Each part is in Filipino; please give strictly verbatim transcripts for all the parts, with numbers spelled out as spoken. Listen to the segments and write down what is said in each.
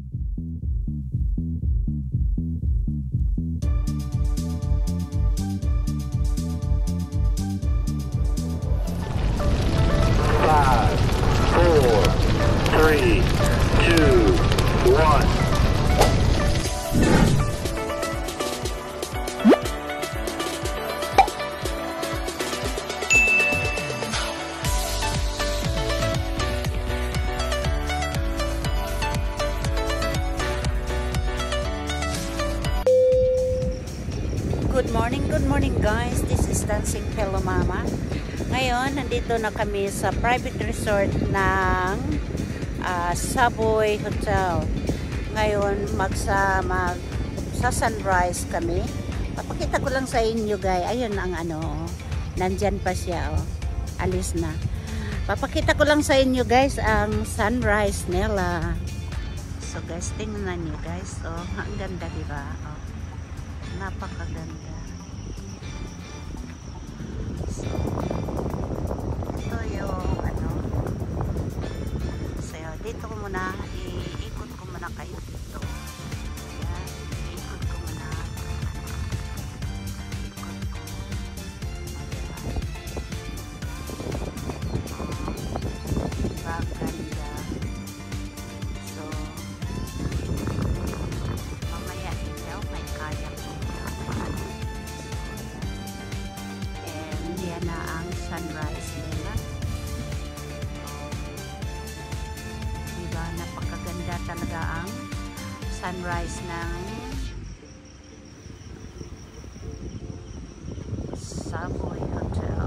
Five, four, three, two, one. Good morning, good morning guys. This is Dancing Hello Mama. Ngayon, nandito na kami sa private resort ng uh, Savoy Hotel. Ngayon, magsa, mag, sa sunrise kami. Papakita ko lang sa inyo guys. Ayun ang ano, nandyan pa siya. Oh. Alis na. Papakita ko lang sa inyo guys ang sunrise nila. So guys, tingnan niyo guys. Oh, ang ganda diba? Oh. Napakaganda. So, ito yung ano. So, dito ko muna, iikot ko muna kayo dito. Ayan, iikot ko muna. Iikot ko. Ayan. Oh, diba, ganda. So, mamaya dito, may kayak ko. And yan na ang sunrise nila. Diba, napakaganda talaga ang sunrise ng Savoy Hotel.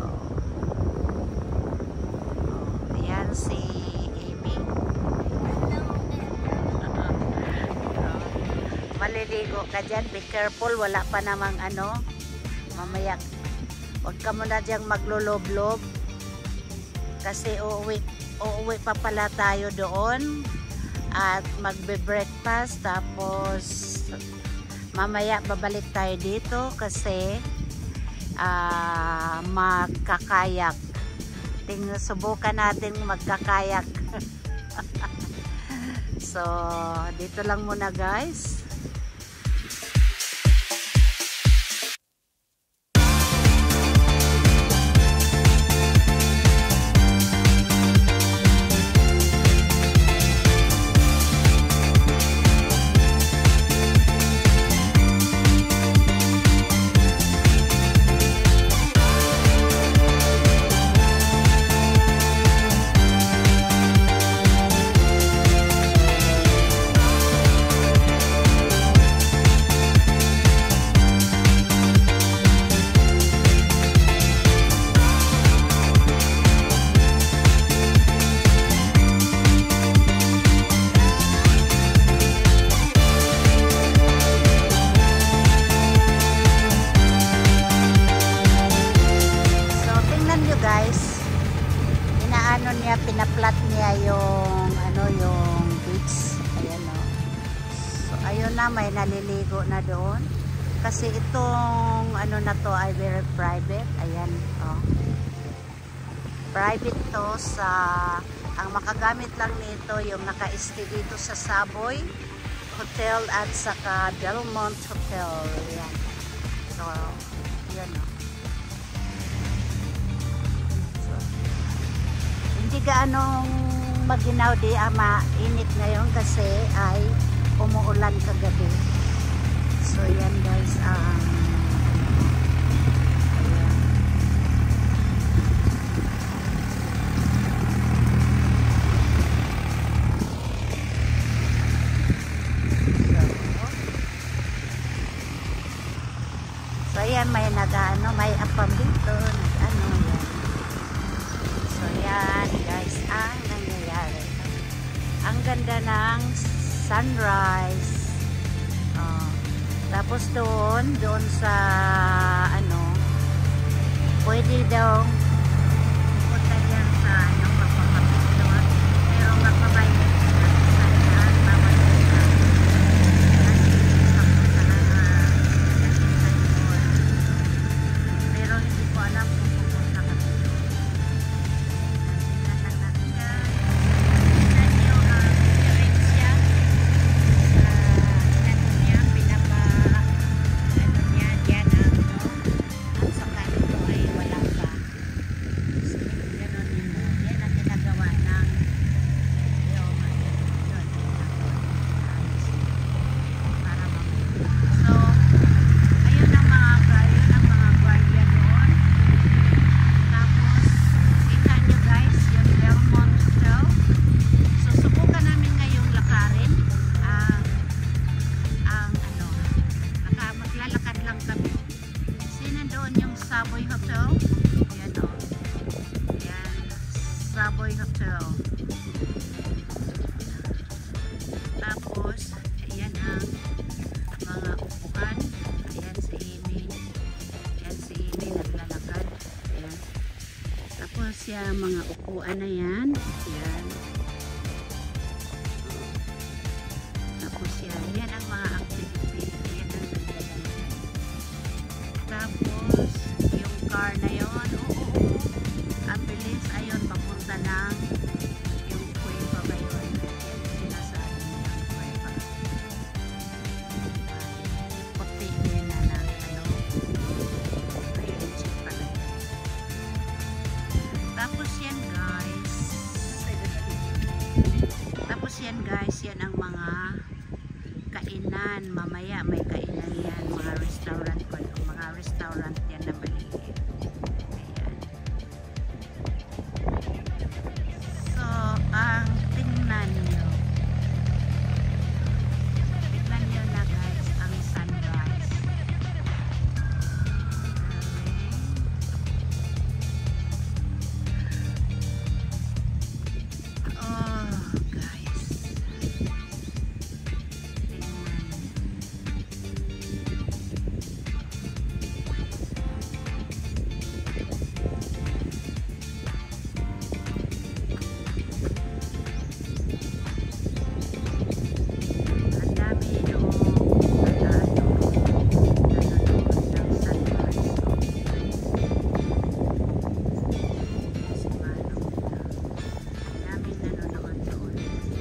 Oh, ayan si Amy. Maliligo ka dyan, be careful, wala pa namang ano, mamaya huwag ka muna dyang maglolob-lob kasi uuwi, uuwi pa pala tayo doon at magbe-breakfast, tapos mamaya babalik tayo dito kasi uh, magkakayak. Tingnan, subukan natin magkakayak. So dito lang muna guys. Inaano niya, pinaplat niya yung ano, yung beach. Ayan o. So ayun na, may naliligo na doon. Kasi itong ano na to ay very private. Ayan o. Private to sa, ang makagamit lang nito yung naka-stay dito sa Savoy Hotel at saka Belmont Hotel. Ayan. So, ayan o. Hindi gaanong maginaw di ama init ngayon kasi ay umuulan kagabi. So yan guys, um, ayan. So, so yan, may nag-ano, may apam dito, nag-ano yan. So yan guys ang nangyayari. Ang ganda ng sunrise. Oh. Tapos doon, doon sa ano, pwede daw punta dyan sa ano, magpapapit doon. Pero magpabayad ka sa yan, bawal ka. Pero hindi ko alam kung pupunta ka. siya, mga upuan na yan. Yan. Tapos yan, yan ang mga activities. Yan ang nagdadala. Tapos, yung car na yun, oo, ang bilis, ayun, papunta ng yung kuweba ngayon. Yan, sinasabi ng kuweba. Puti din na ng, ano, may engine pala yan. Tapos yan guys, tapos yan guys, yan ang mga kainan. Mamaya may kainan yan, mga restaurant ko, mga restaurant yan na maliliit. Ayan. So, ang tingnan nyo, tingnan nyo na guys, ang sunrise. Oh, guys. Ang dami yung ano, nanonood ng sunrise. Si Manong nila. Ang dami nanonood doon.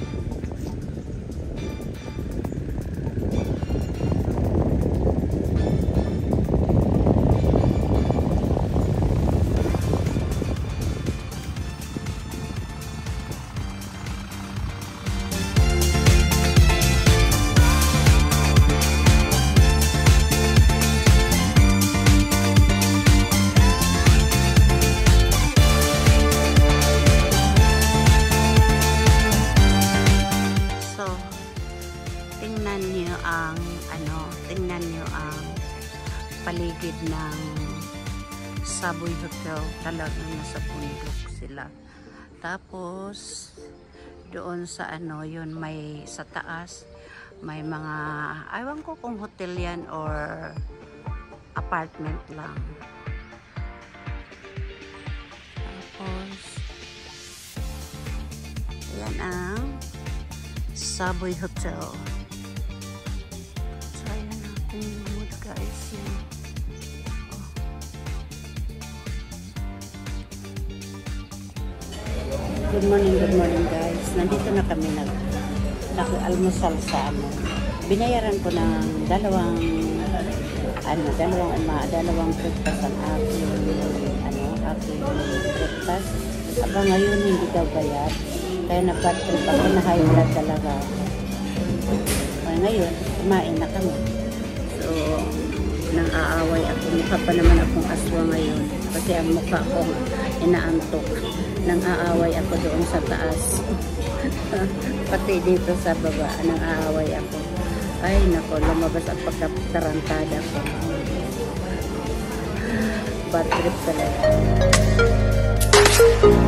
So, tingnan niyo ang ano, tingnan niyo ang paligid ng Savoy Hotel. Talagang nasa bundok sila. Tapos, doon sa ano, yun may sa taas, may mga, aywan ko kung hotel yan or apartment lang. Tapos, yan ang Savoy Hotel. So, ayan natin yung mood guys. Yan. Oh. Good morning, good morning guys. Nandito na kami nag nag-almusal sa ano. Binayaran ko ng dalawang ano, dalawang ama, dalawang breakfast ang aking ano, aking breakfast. Aba ngayon hindi daw bayad. Kaya na-bad trip ako, na high blood talaga. Kaya ngayon, kumain na kami. So, nang aaway ako. Mukha pa naman akong aswa ngayon. Kasi ang mukha ko inaantok. Nang aaway ako doon sa taas. Pati dito sa baba, nang aaway ako. Ay, nako, lumabas ang pagkatarantada ko. Bad trip talaga.